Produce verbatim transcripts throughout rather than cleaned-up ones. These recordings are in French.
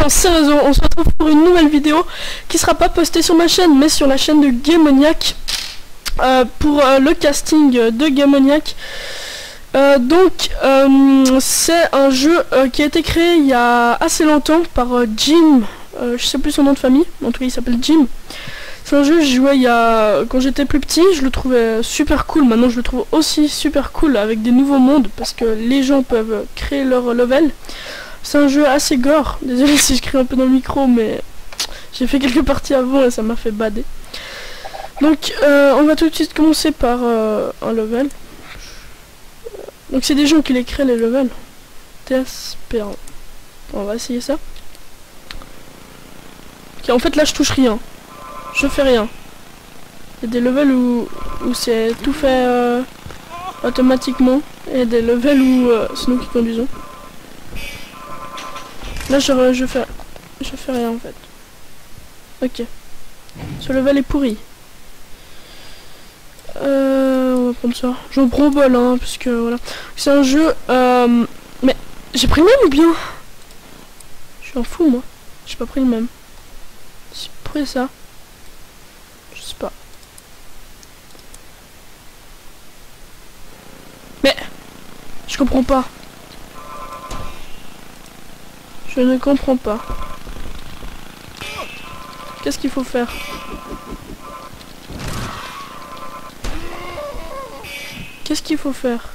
bien, c'est réseau, on se retrouve pour une nouvelle vidéo qui sera pas postée sur ma chaîne mais sur la chaîne de Gamemoniac euh, pour euh, le casting de Gamemoniac. Euh, donc euh, c'est un jeu euh, qui a été créé il y a assez longtemps par euh, Jim, euh, je sais plus son nom de famille, en tout cas il s'appelle Jim. C'est un jeu que je jouais il y a... quand j'étais plus petit, je le trouvais super cool. Maintenant je le trouve aussi super cool avec des nouveaux mondes parce que les gens peuvent créer leur level. C'est un jeu assez gore. Désolé si je crie un peu dans le micro, mais j'ai fait quelques parties avant et ça m'a fait bader. Donc euh, on va tout de suite commencer par euh, un level. Donc c'est des gens qui les créent les levels. T'espérant. On va essayer ça. Ok, en fait là je touche rien. Je fais rien. Il y a des levels où, où c'est tout fait euh, automatiquement. Et des levels où euh, c'est nous qui conduisons. Là je, je fais je fais rien en fait. Ok. Ce level est pourri. Euh, on va prendre ça. J'en prends bol hein, parce que voilà. C'est un jeu. Euh, mais j'ai pris le même ou bien? Je suis un fou moi. J'ai pas pris le même. C'est pourri ça. Je sais pas. Mais je comprends pas. Je ne comprends pas. Qu'est-ce qu'il faut faire? Qu'est-ce qu'il faut faire?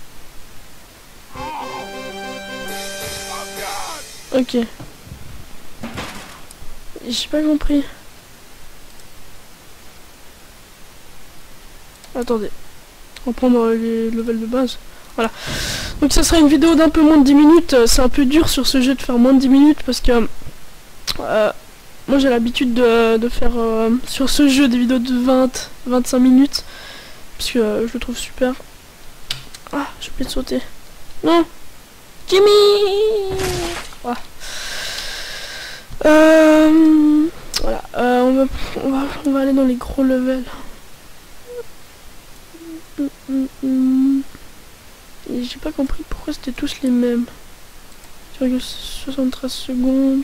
Ok. J'ai pas compris. Attendez. On va prendre les levels de base. Voilà. Donc ça sera une vidéo d'un peu moins de dix minutes. C'est un peu dur sur ce jeu de faire moins de dix minutes parce que euh, moi j'ai l'habitude de, de faire euh, sur ce jeu des vidéos de vingt à vingt-cinq minutes. Parce que euh, je le trouve super. Ah, j'ai oublié de sauter. Non, Jimmy. Ouais. Euh, voilà. Euh, on, va, on, va, on va aller dans les gros levels. Et j'ai pas compris pourquoi c'était tous les mêmes. soixante-treize secondes.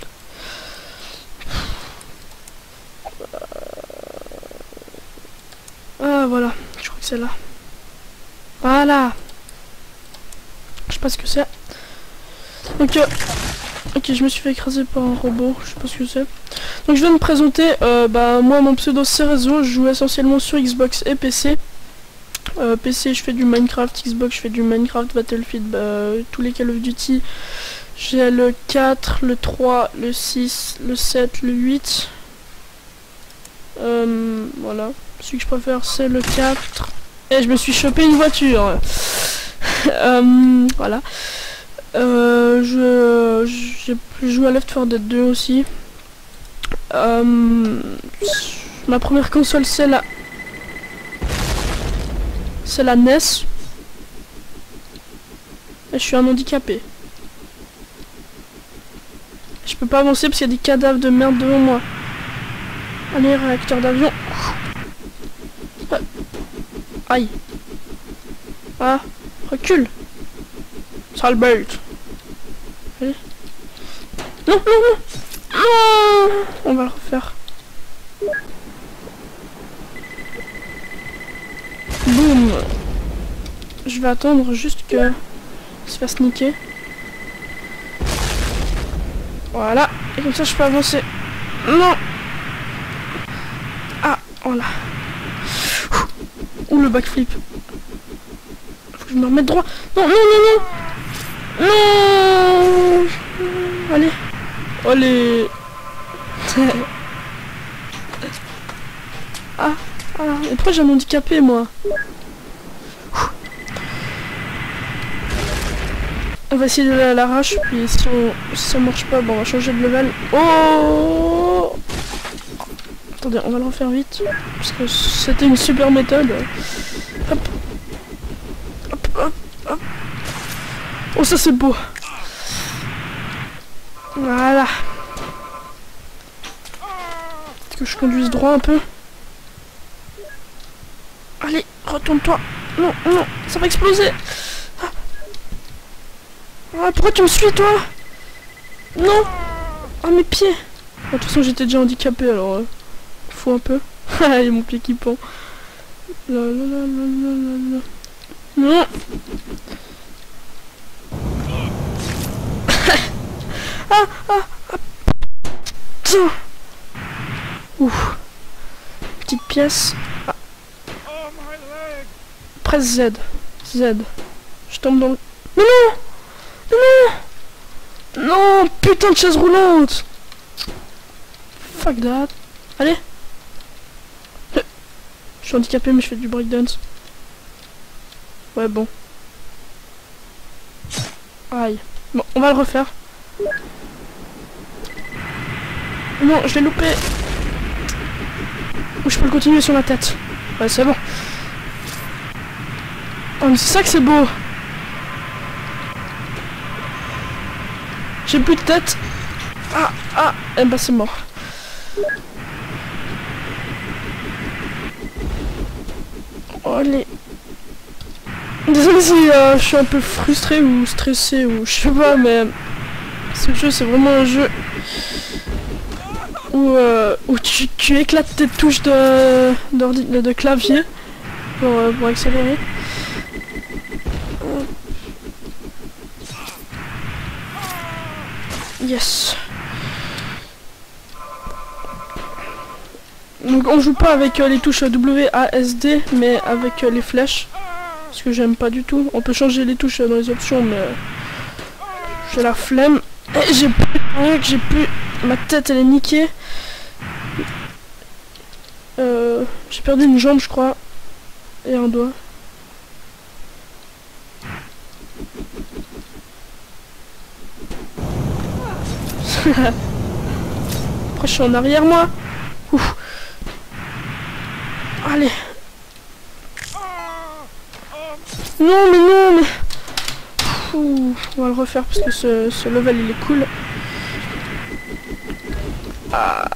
Ah voilà, je crois que c'est là. Voilà. Je sais pas ce que c'est. Donc euh, ok, je me suis fait écraser par un robot, je sais pas ce que c'est. Donc je vais me présenter, euh, bah moi mon pseudo c'est Réseau, je joue essentiellement sur Xbox et P C. Euh, P C je fais du Minecraft, Xbox je fais du Minecraft, Battlefield, bah, tous les Call of Duty. J'ai le quatre, le trois, le six, le sept, le huit. Euh, voilà. Celui que je préfère c'est le quatre. Et je me suis chopé une voiture. euh, voilà. Euh, je j'ai joué à Left four Dead deux aussi. Euh, ma première console c'est la c'est la N E S. Et je suis un handicapé. Je peux pas avancer parce qu'il y a des cadavres de merde devant moi. Allez, réacteur d'avion. Aïe. Ah, recule. Sale bête. Allez. Non, non, non. Non. On va le refaire. Boum. Je vais attendre juste que se fasse niquer. Voilà. Et comme ça je peux avancer. Non. Ah, voilà. Ouh, le backflip. Faut que je me remette droit. Non, non, non, non. Non. Allez. Allez. Ah, ah. Et pourquoi j'ai un handicapé, moi? On va essayer de aller à l'arrache, puis si, on, si ça marche pas, bon, on va changer de level. Oh. Attendez, on va le refaire vite, parce que c'était une super méthode. Hop. Hop, hop, hop. Oh, ça c'est beau. Voilà. Est-ce que je conduise droit un peu? Allez, retourne-toi. Non, non, ça va exploser. Ah. Ah, pourquoi tu me suis, toi? Non. Oh mes pieds. De toute façon j'étais déjà handicapé alors euh, faut un peu. Ah il y a mon pied qui pend. La, la, la, la, la, la. Non. Ah ah ah. Tiens. Ouh. Petite pièce. Ah. Presse Z. Z. Je tombe dans le... Mais non. Non. Non. Putain de chaise roulante. Fuck that. Allez. Je suis handicapé mais je fais du breakdance. Ouais bon. Aïe. Bon, on va le refaire. Non, je l'ai loupé. Ou je peux le continuer sur ma tête. Ouais, c'est bon. Oh, mais c'est ça que c'est beau. J'ai plus de tête. Ah, ah, eh ben c'est mort. Oh, allez. Désolé si euh, je suis un peu frustré ou stressé ou je sais pas, mais ce jeu c'est vraiment un jeu où, euh, où tu, tu éclates tes touches de, de, de clavier pour, euh, pour accélérer. Yes. Donc on joue pas avec euh, les touches W A S D mais avec euh, les flèches. Parce que j'aime pas du tout. On peut changer les touches dans les options, mais euh, j'ai la flemme. Et j'ai plus rien, que j'ai plus. Ma tête elle est niquée. Euh, j'ai perdu une jambe, je crois. Et un doigt. Après je suis en arrière moi. Ouf. Allez. Non mais non mais... Ouh, on va le refaire parce que ce, ce level il est cool. Ah.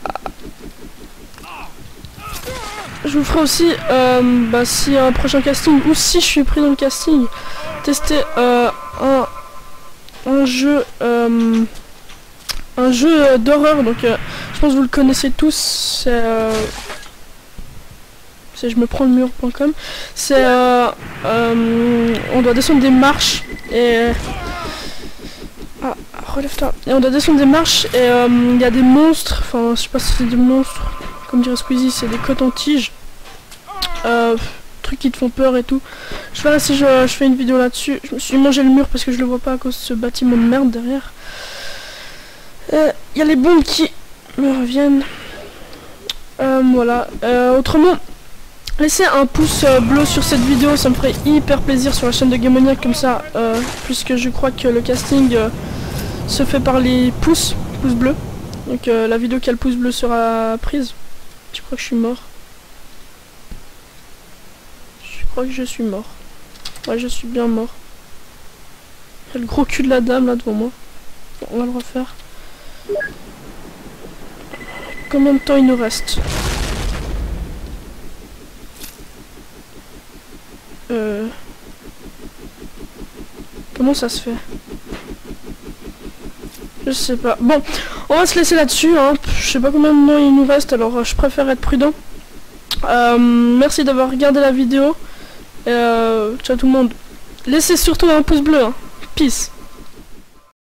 Je vous ferai aussi, euh, bah, si un prochain casting, ou si je suis pris dans le casting, tester euh, un, un jeu euh, un jeu d'horreur. Donc euh, je pense que vous le connaissez tous, c'est... Euh, je me prends le mur point com. C'est euh, euh, on doit descendre des marches et ah, relève-toi. Et on doit descendre des marches et il euh, y a des monstres. Enfin, je sais pas si c'est des monstres. Comme dirait Squeezie, c'est des cotons-tiges. Euh, trucs qui te font peur et tout. Je verrai si je, je fais une vidéo là-dessus. Je me suis mangé le mur parce que je le vois pas à cause de ce bâtiment de merde derrière. Il euh, y a les bombes qui me reviennent. Euh, voilà. Euh, autrement. Laissez un pouce euh, bleu sur cette vidéo, ça me ferait hyper plaisir sur la chaîne de Gamemoniac comme ça, euh, puisque je crois que le casting euh, se fait par les pouces, pouces bleus. Donc euh, la vidéo qui a le pouce bleu sera prise. Je crois que je suis mort. Je crois que je suis mort. Ouais, je suis bien mort. Il y a le gros cul de la dame là devant moi. On va le refaire. Combien de temps il nous reste ? Euh... Comment ça se fait? Je sais pas. Bon, on va se laisser là-dessus. Hein. Je sais pas combien de temps il nous reste, alors euh, je préfère être prudent. Euh, merci d'avoir regardé la vidéo. Et, euh, ciao tout le monde. Laissez surtout un pouce bleu. Hein. Peace.